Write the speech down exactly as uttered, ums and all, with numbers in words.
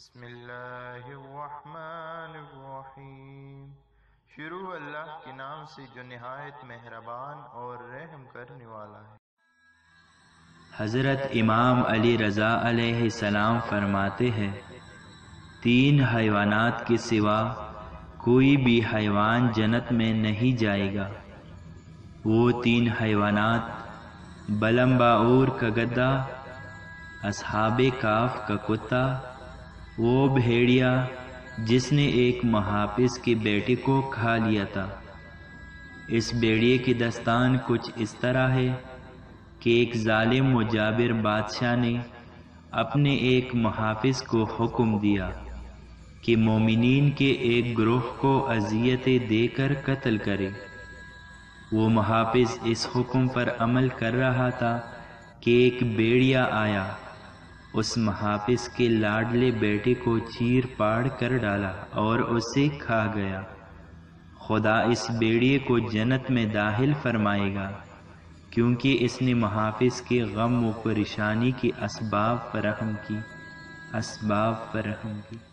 بسم اللہ الرحمن الرحیم۔ شروع اللہ کے نام سے جو نہایت مہربان اور رحم کرنے والا ہے۔ حضرت امام علی رضا علیہ السلام فرماتے ہیں، تین حیوانات کے سوا کوئی بھی حیوان جنت میں نہیں جائے گا۔ وہ تین حیوانات بلمباور کا گدھا، اصحاب کاف کا کتا، وہ بھیڑیا جس نے ایک محافظ کے بیٹے کو کھا لیا تھا۔ اس بھیڑیے کی داستان کچھ اس طرح ہے کہ ایک ظالم و جابر بادشاہ نے اپنے ایک محافظ کو حکم دیا کہ مومنین کے ایک گروہ کو اذیتیں دے کر قتل کرے۔ وہ محافظ اس حکم پر عمل کر رہا تھا کہ ایک بھیڑیا آیا، اس محافظ کے لاڈلے بیٹے کو چیر پاڑ کر ڈالا اور اسے کھا گیا۔ خدا اس بھیڑیے کو جنت میں داخل فرمائے گا کیونکہ اس نے محافظ کے غم و پریشانی کی اسباب فراہم کی اسباب فراہم کی